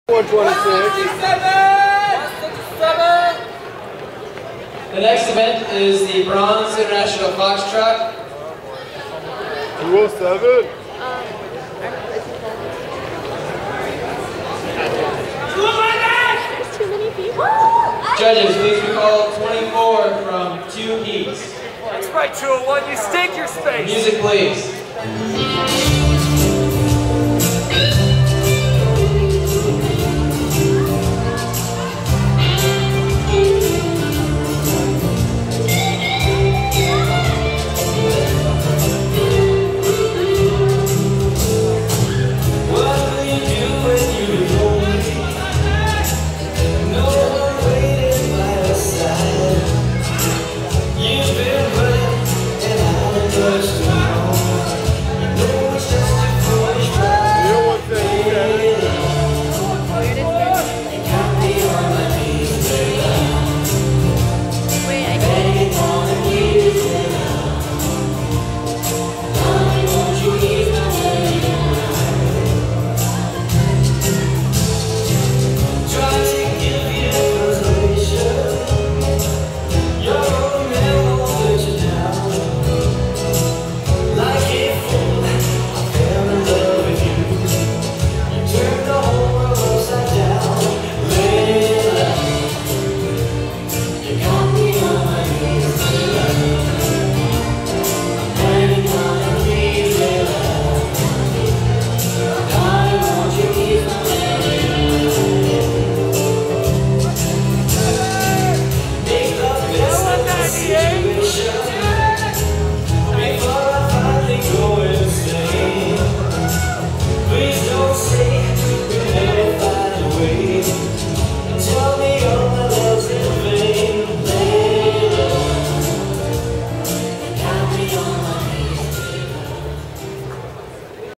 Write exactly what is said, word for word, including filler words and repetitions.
one twenty-six. The next event is the Bronze International Foxtrot. two oh seven. There's too many people. Judges, please recall twenty-four from two heats. That's right, two oh one. You stake your space. Music, please.